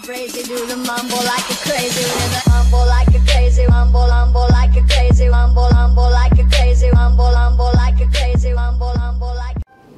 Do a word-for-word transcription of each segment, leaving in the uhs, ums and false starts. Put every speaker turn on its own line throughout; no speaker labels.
crazy, do the mumble like a crazy, mumble like a crazy, mumble, mumble like a crazy, mumble, mumble like a crazy, mumble, mumble like a crazy, mumble, mumble like.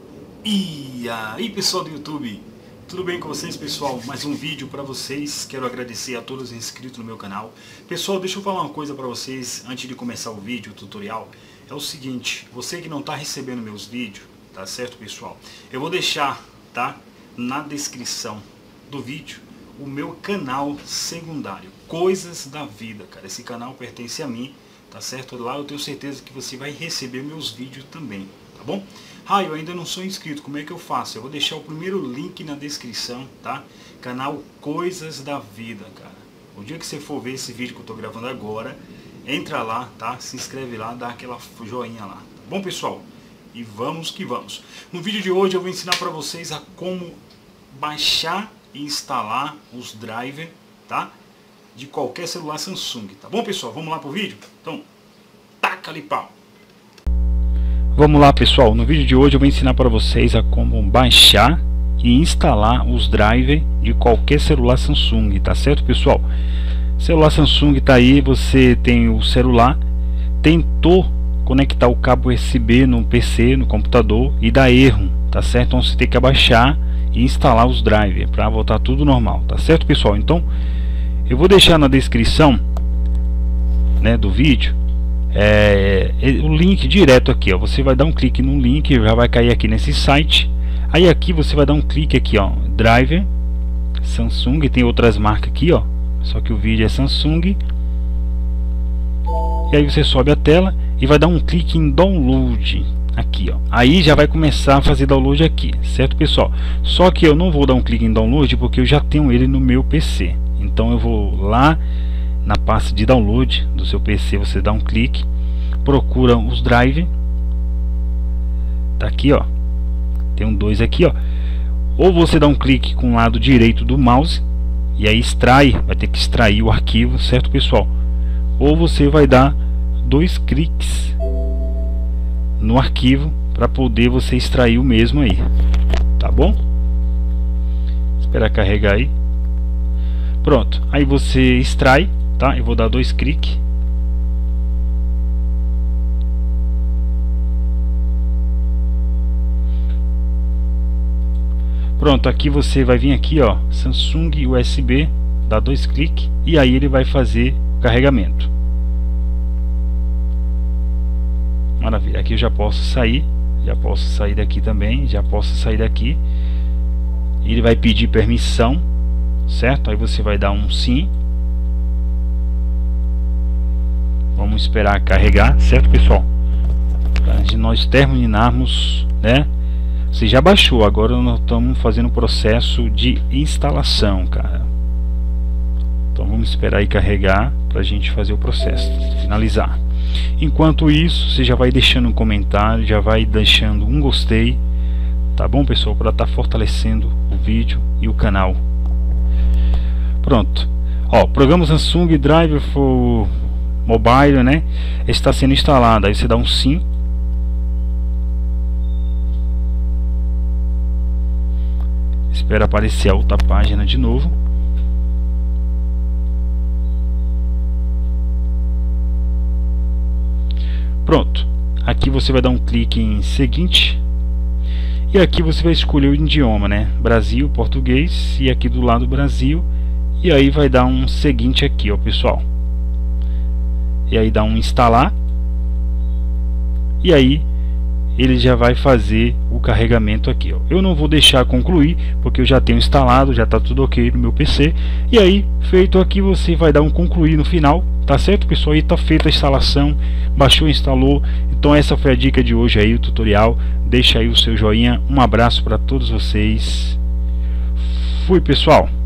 E aí, pessoal do YouTube, tudo bem com vocês, pessoal? Mais um vídeo para vocês. Quero agradecer a todos os inscritos no meu canal. Pessoal, deixa eu falar uma coisa para vocês antes de começar o vídeo, o tutorial. É o seguinte, você que não está recebendo meus vídeos, tá certo, pessoal? Eu vou deixar, tá, na descrição do vídeo o meu canal secundário, Coisas da Vida, cara. Esse canal pertence a mim, tá certo? Lá eu tenho certeza que você vai receber meus vídeos também, tá bom? Ah, eu ainda não sou inscrito, como é que eu faço? Eu vou deixar o primeiro link na descrição, tá? Canal Coisas da Vida, cara. O dia que você for ver esse vídeo que eu tô gravando agora, entra lá, tá? Se inscreve lá, dá aquela joinha lá, tá bom, pessoal? E vamos que vamos. No vídeo de hoje eu vou ensinar para vocês a como baixar e instalar os drivers, tá? De qualquer celular Samsung, tá bom, pessoal? Vamos lá pro vídeo? Então, taca-lhe pau! Vamos lá, pessoal, no vídeo de hoje eu vou ensinar para vocês a como baixar e instalar os drivers de qualquer celular Samsung, tá certo, pessoal? Celular Samsung tá aí, você tem o celular, tentou conectar o cabo U S B no P C, no computador e dá erro, tá certo? Então você tem que abaixar e instalar os drivers para voltar tudo normal, tá certo, pessoal? Então eu vou deixar na descrição, né, do vídeo É, o link direto aqui, ó. Você vai dar um clique no link, já vai cair aqui nesse site. Aí aqui você vai dar um clique aqui, ó, driver Samsung, tem outras marcas aqui, ó, só que o vídeo é Samsung. E aí você sobe a tela e vai dar um clique em download aqui, ó. Aí já vai começar a fazer download aqui, certo, pessoal? Só que eu não vou dar um clique em download porque eu já tenho ele no meu P C. Então eu vou lá na pasta de download do seu P C, você dá um clique, procura os drive, tá aqui, ó, tem um dois aqui, ó. Ou você dá um clique com o lado direito do mouse e aí extrai, vai ter que extrair o arquivo, certo, pessoal? Ou você vai dar dois cliques no arquivo para poder você extrair o mesmo aí, tá bom? Esperar carregar aí. Pronto, aí você extrai, tá? Eu vou dar dois cliques. Pronto, aqui você vai vir aqui, ó, Samsung U S B, dá dois cliques e aí ele vai fazer o carregamento. Maravilha, aqui eu já posso sair, já posso sair daqui também, já posso sair daqui. Ele vai pedir permissão, certo? Aí você vai dar um sim. Vamos esperar carregar, certo, pessoal? Para nós terminarmos, né? Você já baixou, agora nós estamos fazendo o processo de instalação, cara. Então vamos esperar aí carregar para a gente fazer o processo, finalizar. Enquanto isso, você já vai deixando um comentário, já vai deixando um gostei, tá bom, pessoal? Para estar fortalecendo o vídeo e o canal. Pronto. Ó, o programa Samsung Driver for Mobile, né, está sendo instalado. Aí você dá um sim. Espera aparecer a outra página de novo. Pronto. Aqui você vai dar um clique em seguinte. E aqui você vai escolher o idioma, né? Brasil, português. E aqui do lado Brasil. E aí vai dar um seguinte aqui, ó, pessoal. E aí dá um instalar. E aí ele já vai fazer o carregamento aqui, ó. Eu não vou deixar concluir porque eu já tenho instalado, já está tudo ok no meu P C. E aí, feito aqui, você vai dar um concluir no final, tá certo, pessoal? Aí tá feita a instalação, baixou, instalou. Então essa foi a dica de hoje aí, o tutorial. Deixa aí o seu joinha. Um abraço para todos vocês. Fui, pessoal.